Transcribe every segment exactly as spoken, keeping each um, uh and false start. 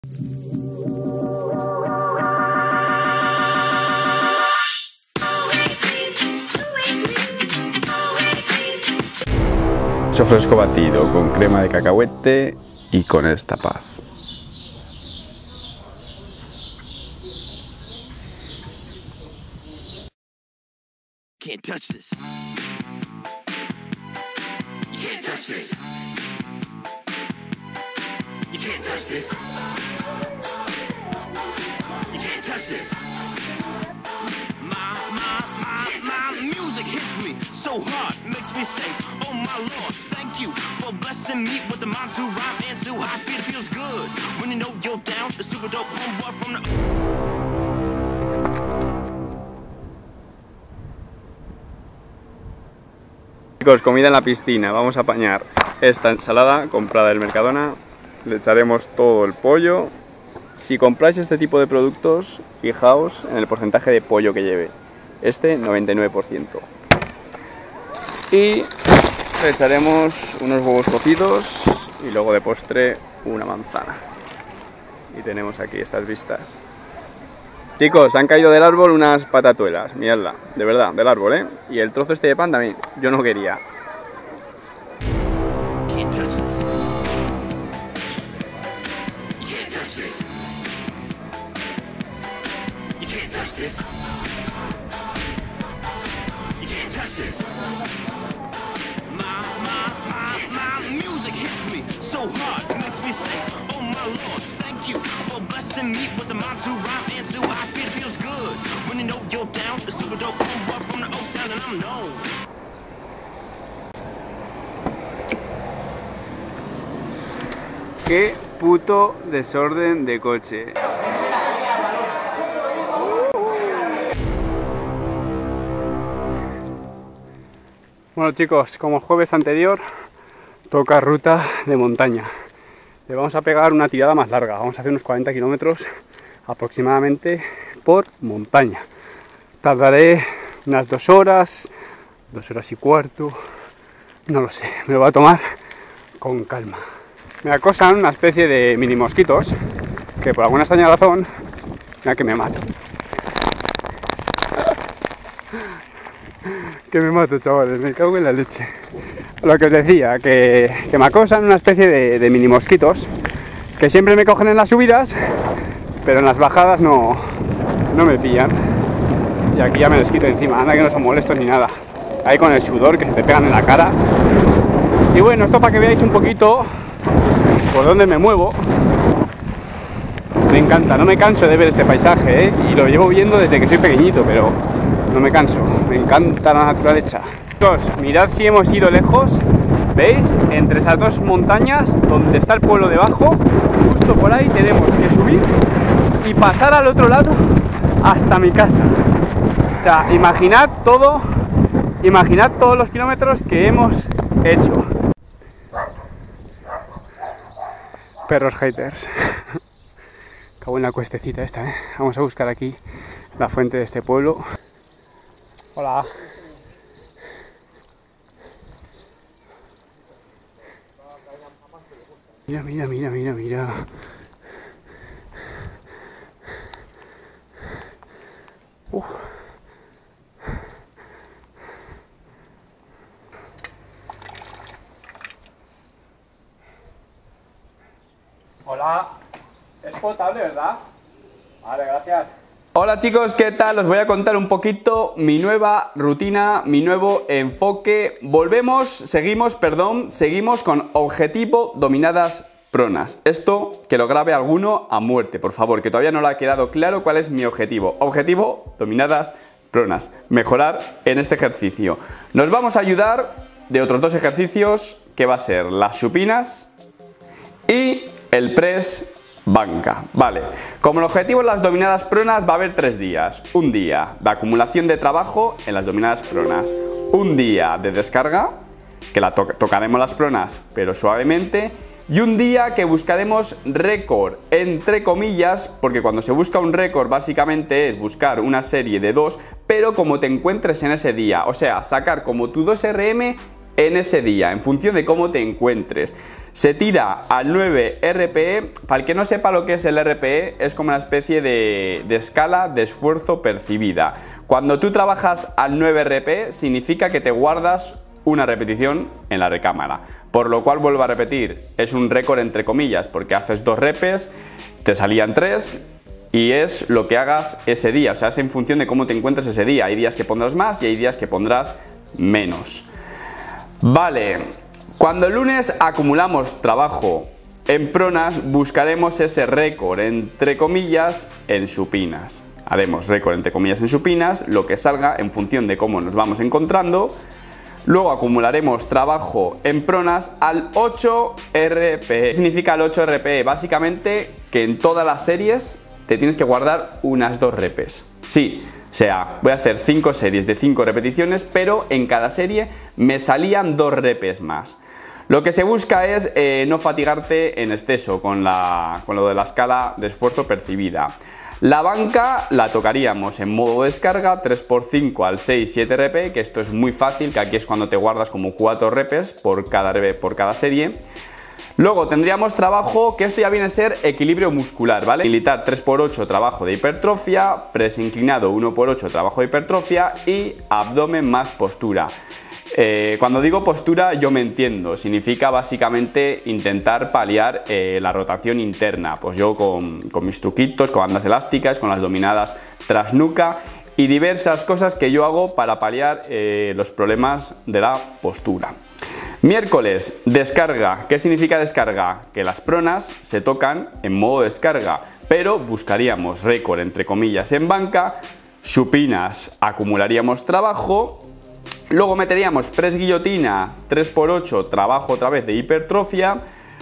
Fresco batido con crema de cacahuete y con esta paz. Can't touch this. You can't touch this. You can't touch this. You can't touch this. My, my, my, my music hits me so hard, makes me say, oh my Lord, thank you for blessing me with the mind to rhyme and to high beat. It feels good when you know you're down, the super dope homeboy from the... Chicos, comida en la piscina. Vamos a apañar esta ensalada comprada del Mercadona. Le echaremos todo el pollo. Si compráis este tipo de productos, fijaos en el porcentaje de pollo que lleve. Este, noventa y nueve por ciento. Y le echaremos unos huevos cocidos y luego de postre una manzana. Y tenemos aquí estas vistas. Chicos, han caído del árbol unas patatuelas, miradla, de verdad, del árbol, ¿eh? Y el trozo este de pan también, yo no quería. Qué puto desorden de coche. Bueno chicos, como el jueves anterior, toca ruta de montaña. Le vamos a pegar una tirada más larga, vamos a hacer unos cuarenta kilómetros aproximadamente por montaña. Tardaré unas dos horas, dos horas y cuarto, no lo sé, me lo voy a tomar con calma. Me acosan una especie de mini mosquitos que por alguna extraña razón, mira que me mato. Que me mato, chavales, me cago en la leche. Lo que os decía, que, que me acosan una especie de, de mini mosquitos que siempre me cogen en las subidas, pero en las bajadas no, no me pillan. Y aquí ya me les quito encima, anda que no son molestos ni nada. Ahí con el sudor que se te pegan en la cara. Y bueno, esto para que veáis un poquito por dónde me muevo. Me encanta, no me canso de ver este paisaje, ¿eh? Y lo llevo viendo desde que soy pequeñito, pero no me canso, me encanta la naturaleza. Chicos, mirad si hemos ido lejos, ¿veis? Entre esas dos montañas, donde está el pueblo debajo, justo por ahí tenemos que subir y pasar al otro lado hasta mi casa. O sea, imaginad todo, imaginad todos los kilómetros que hemos hecho. Perros haters. Cago en la cuestecita esta, ¿eh? Vamos a buscar aquí la fuente de este pueblo. Hola. Mira, mira, mira, mira, mira. Uh. Hola. Es potable, ¿verdad? Vale, gracias. Hola chicos, ¿qué tal? Os voy a contar un poquito mi nueva rutina, mi nuevo enfoque. Volvemos, seguimos, perdón, seguimos con objetivo dominadas pronas. Esto que lo grabe alguno a muerte, por favor, que todavía no le ha quedado claro cuál es mi objetivo. Objetivo dominadas pronas. Mejorar en este ejercicio. Nos vamos a ayudar de otros dos ejercicios que va a ser las supinas y el press banca. Vale, como el objetivo en las dominadas pronas va a haber tres días. Un día de acumulación de trabajo en las dominadas pronas, un día de descarga, que la to tocaremos las pronas pero suavemente, y un día que buscaremos récord, entre comillas, porque cuando se busca un récord básicamente es buscar una serie de dos, pero como te encuentres en ese día, o sea, sacar como tu dos R M en ese día, en función de cómo te encuentres. Se tira al nueve R P E. Para el que no sepa lo que es el R P E, es como una especie de, de escala de esfuerzo percibida. Cuando tú trabajas al nueve R P E, significa que te guardas una repetición en la recámara. Por lo cual, vuelvo a repetir, es un récord entre comillas, porque haces dos repes, te salían tres y es lo que hagas ese día. O sea, es en función de cómo te encuentres ese día. Hay días que pondrás más y hay días que pondrás menos. Vale. Cuando el lunes acumulamos trabajo en pronas, buscaremos ese récord entre comillas en supinas. Haremos récord entre comillas en supinas, lo que salga en función de cómo nos vamos encontrando. Luego acumularemos trabajo en pronas al ocho R P E. ¿Qué significa el ocho R P E? Básicamente que en todas las series te tienes que guardar unas dos repes. Sí. O sea, voy a hacer cinco series de cinco repeticiones, pero en cada serie me salían dos repes más. Lo que se busca es eh, no fatigarte en exceso con, la, con lo de la escala de esfuerzo percibida. La banca la tocaríamos en modo descarga, tres por cinco al seis siete R P, que esto es muy fácil, que aquí es cuando te guardas como cuatro repes por cada, por cada serie. Luego tendríamos trabajo, que esto ya viene a ser equilibrio muscular, ¿vale? Militar tres por ocho, trabajo de hipertrofia, press inclinado uno por ocho, trabajo de hipertrofia y abdomen más postura. Eh, cuando digo postura yo me entiendo, significa básicamente intentar paliar eh, la rotación interna. Pues yo con, con mis truquitos, con bandas elásticas, con las dominadas tras nuca y diversas cosas que yo hago para paliar eh, los problemas de la postura. Miércoles, descarga. ¿Qué significa descarga? Que las pronas se tocan en modo descarga, pero buscaríamos récord entre comillas en banca, supinas acumularíamos trabajo, luego meteríamos press guillotina tres por ocho, trabajo otra vez de hipertrofia,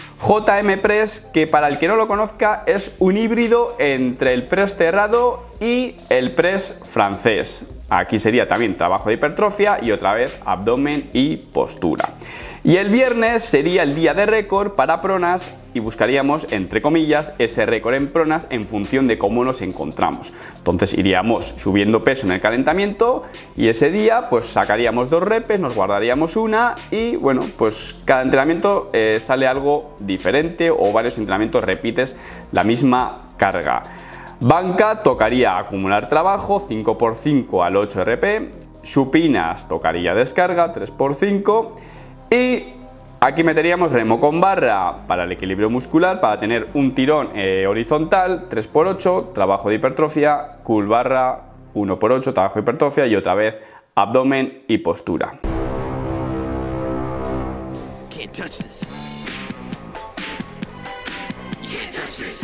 J M Press, que para el que no lo conozca es un híbrido entre el press cerrado y el press francés. Aquí sería también trabajo de hipertrofia y otra vez abdomen y postura. Y el viernes sería el día de récord para pronas y buscaríamos, entre comillas, ese récord en pronas en función de cómo nos encontramos. Entonces iríamos subiendo peso en el calentamiento y ese día pues sacaríamos dos repes, nos guardaríamos una y bueno, pues cada entrenamiento eh, sale algo diferente o varios entrenamientos repites la misma carga. Banca tocaría acumular trabajo cinco por cinco al ocho R P, supinas tocaría descarga tres por cinco y aquí meteríamos remo con barra para el equilibrio muscular, para tener un tirón eh, horizontal tres por ocho, trabajo de hipertrofia, curl barra uno por ocho, trabajo de hipertrofia y otra vez abdomen y postura. Can't touch this. You can't touch this.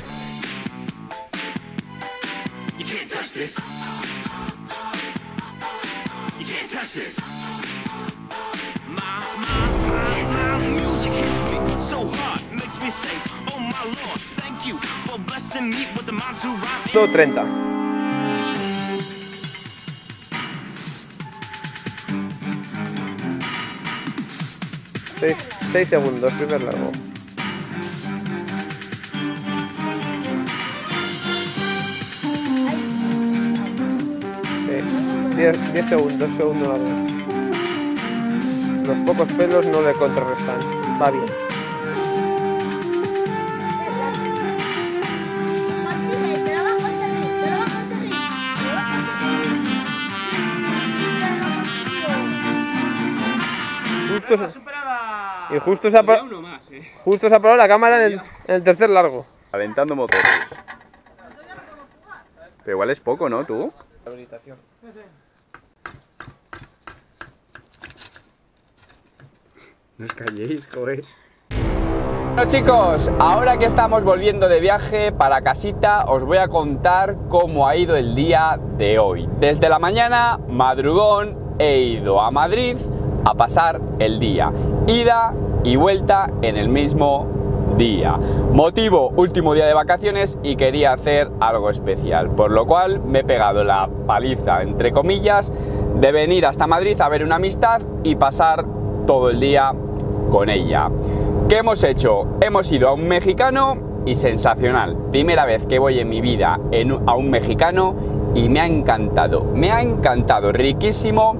You can't touch this. You can't touch this. My, my, my, my music hits me so hard, makes me say, oh my Lord, thank you for blessing me with the mind to rhyme. treinta. seis segundos, primer largo. diez segundos, segundo largo. Los pocos pelos no le contrarrestan. Va bien. Justo se, y justo se, ha, justo se ha parado la cámara en el, en el tercer largo. Calentando motores. Pero igual es poco, ¿no? ¿Tú? Habilitación. No os calléis, joder. Bueno chicos, ahora que estamos volviendo de viaje para casita, os voy a contar cómo ha ido el día de hoy. Desde la mañana, madrugón, he ido a Madrid a pasar el día. Ida y vuelta en el mismo día. Motivo, último día de vacaciones y quería hacer algo especial, por lo cual me he pegado la paliza, entre comillas, de venir hasta Madrid a ver una amistad y pasar todo el día con ella. ¿Qué hemos hecho? Hemos ido a un mexicano y sensacional. Primera vez que voy en mi vida en, a un mexicano y me ha encantado. Me ha encantado, riquísimo.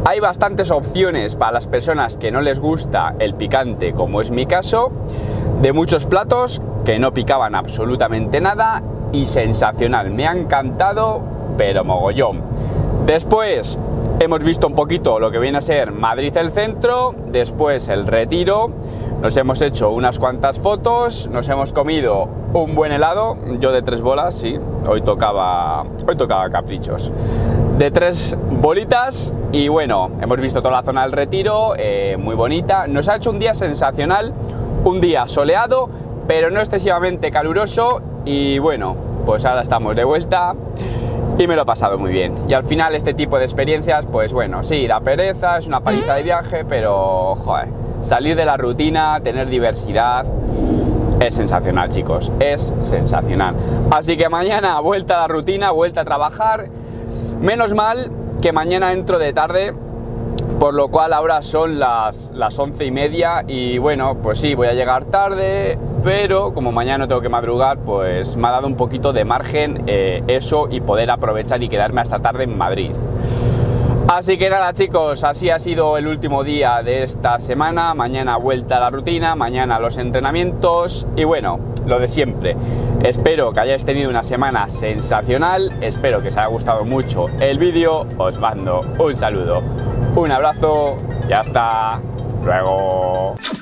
Hay bastantes opciones para las personas que no les gusta el picante, como es mi caso, de muchos platos que no picaban absolutamente nada y sensacional. Me ha encantado, pero mogollón. Después hemos visto un poquito lo que viene a ser Madrid el centro, después el Retiro, nos hemos hecho unas cuantas fotos, nos hemos comido un buen helado, yo de tres bolas, sí, hoy tocaba, hoy tocaba caprichos, de tres bolitas y bueno, hemos visto toda la zona del Retiro, eh, muy bonita, nos ha hecho un día sensacional, un día soleado, pero no excesivamente caluroso y bueno, pues ahora estamos de vuelta. Y me lo he pasado muy bien. Y al final este tipo de experiencias, pues bueno, sí, da pereza, es una paliza de viaje, pero joder, salir de la rutina, tener diversidad, es sensacional, chicos, es sensacional. Así que mañana vuelta a la rutina, vuelta a trabajar. Menos mal que mañana entro de tarde, por lo cual ahora son las, las once y media y bueno, pues sí, voy a llegar tarde, pero como mañana no tengo que madrugar, pues me ha dado un poquito de margen eh, eso y poder aprovechar y quedarme hasta tarde en Madrid. Así que nada, chicos, así ha sido el último día de esta semana. Mañana vuelta a la rutina, mañana los entrenamientos y bueno, lo de siempre. Espero que hayáis tenido una semana sensacional, espero que os haya gustado mucho el vídeo, os mando un saludo, un abrazo y hasta luego.